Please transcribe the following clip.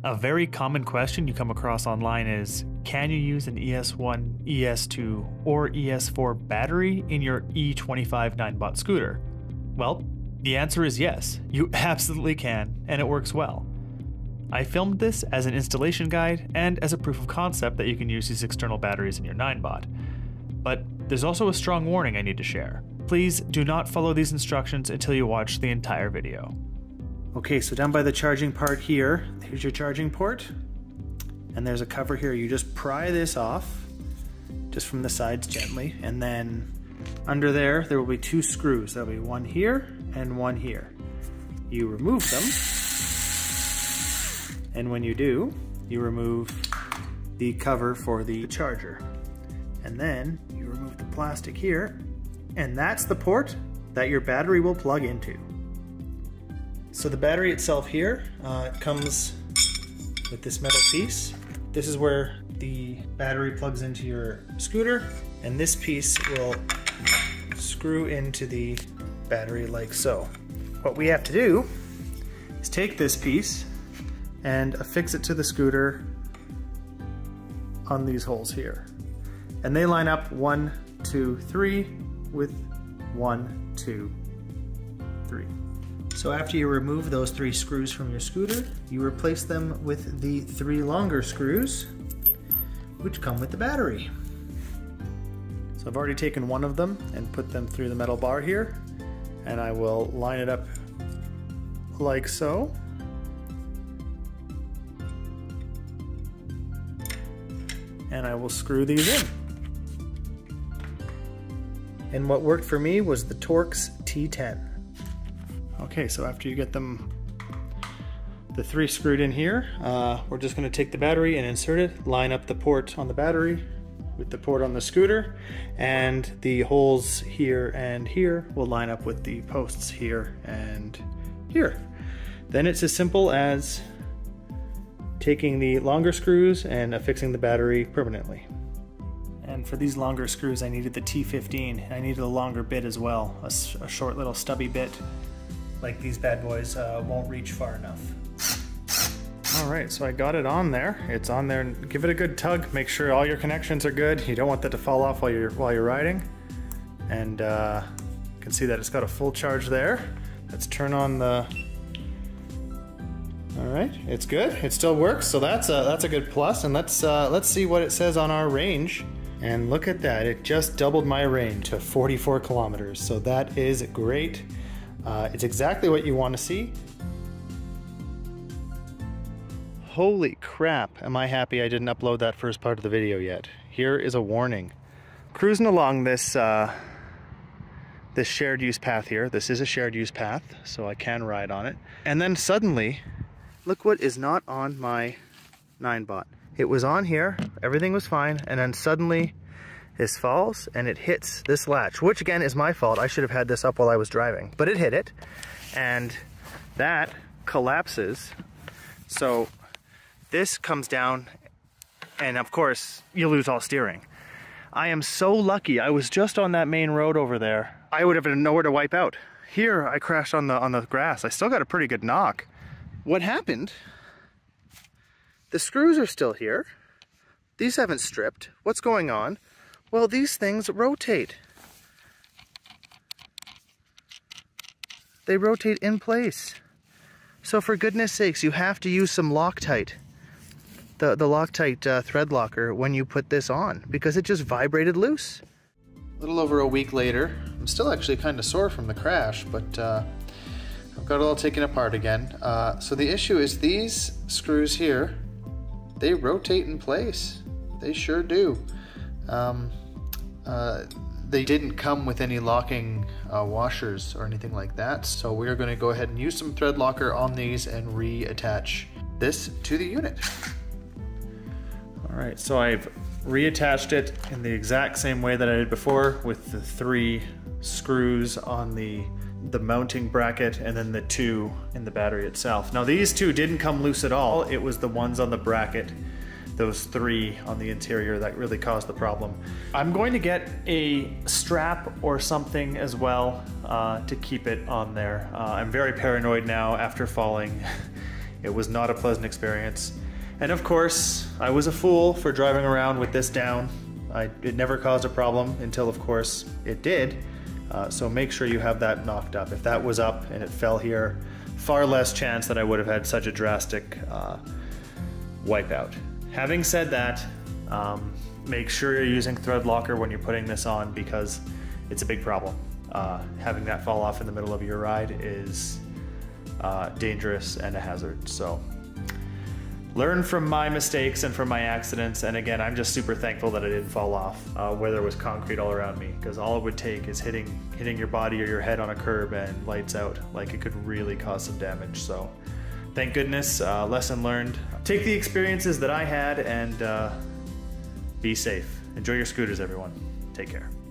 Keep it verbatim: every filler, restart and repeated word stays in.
A very common question you come across online is, can you use an E S one, E S two, or E S four battery in your E twenty-five Ninebot scooter? Well, the answer is yes, you absolutely can, and it works well. I filmed this as an installation guide and as a proof of concept that you can use these external batteries in your Ninebot. But there's also a strong warning I need to share. Please do not follow these instructions until you watch the entire video. Okay, so down by the charging part here, here's your charging port. And there's a cover here. You just pry this off, just from the sides gently. And then under there, there will be two screws. There'll be one here and one here. You remove them. And when you do, you remove the cover for the charger. And then you remove the plastic here. And that's the port that your battery will plug into. So the battery itself here uh, comes with this metal piece. This is where the battery plugs into your scooter, and this piece will screw into the battery like so. What we have to do is take this piece and affix it to the scooter on these holes here. And they line up one, two, three with one, two, three. So after you remove those three screws from your scooter, you replace them with the three longer screws, which come with the battery. So I've already taken one of them and put them through the metal bar here, and I will line it up like so. And I will screw these in. And what worked for me was the Torx T ten. Okay, so after you get them, the three screwed in here, uh, we're just going to take the battery and insert it, line up the port on the battery with the port on the scooter, and the holes here and here will line up with the posts here and here. Then it's as simple as taking the longer screws and affixing the battery permanently. And for these longer screws, I needed the T fifteen, and I needed a longer bit as well, a, a short little stubby bit. Like these bad boys uh, won't reach far enough. All right, so I got it on there. It's on there. Give it a good tug. Make sure all your connections are good. You don't want that to fall off while you're while you're riding. And uh, you can see that it's got a full charge there. Let's turn on the. All right, it's good. It still works, so that's a that's a good plus. And let's uh, let's see what it says on our range. And look at that! It just doubled my range to forty-four kilometers. So that is great. Uh, it's exactly what you want to see. Holy crap, am I happy I didn't upload that first part of the video yet. Here is a warning. Cruising along this, uh, this shared use path here. This is a shared use path, so I can ride on it. And then suddenly, look what is not on my Ninebot. It was on here, everything was fine, and then suddenly this falls and it hits this latch, which again is my fault. I should have had this up while I was driving, but it hit it and that collapses. So this comes down and of course you lose all steering. I am so lucky. I was just on that main road over there. I would have nowhere to wipe out. Here I crashed on the on the grass. I still got a pretty good knock. What happened? The screws are still here. These haven't stripped. What's going on? Well, these things rotate. They rotate in place. So for goodness sakes, you have to use some Loctite, the, the Loctite uh, thread locker when you put this on, because it just vibrated loose. A little over a week later, I'm still actually kind of sore from the crash, but uh, I've got it all taken apart again. Uh, so the issue is these screws here, they rotate in place. They sure do. Um, Uh, they didn't come with any locking uh, washers or anything like that, so we're going to go ahead and use some thread locker on these and reattach this to the unit. All right, so I've reattached it in the exact same way that I did before, with the three screws on the the mounting bracket and then the two in the battery itself. Now these two didn't come loose at all. It was the ones on the bracket, those three on the interior, that really caused the problem. I'm going to get a strap or something as well uh, to keep it on there. Uh, I'm very paranoid now after falling It was not a pleasant experience. And of course, I was a fool for driving around with this down. I, it never caused a problem until, of course, it did. Uh, so make sure you have that knocked up. If that was up and it fell here, far less chance that I would have had such a drastic uh, wipeout. Having said that, um, make sure you're using thread locker when you're putting this on, because it's a big problem. Uh, having that fall off in the middle of your ride is uh, dangerous and a hazard. So learn from my mistakes and from my accidents, and again, I'm just super thankful that it didn't fall off uh, where there was concrete all around me, because all it would take is hitting hitting your body or your head on a curb and lights out. Like, it could really cause some damage. So thank goodness, uh, lesson learned. Take the experiences that I had and uh, be safe. Enjoy your scooters, everyone. Take care.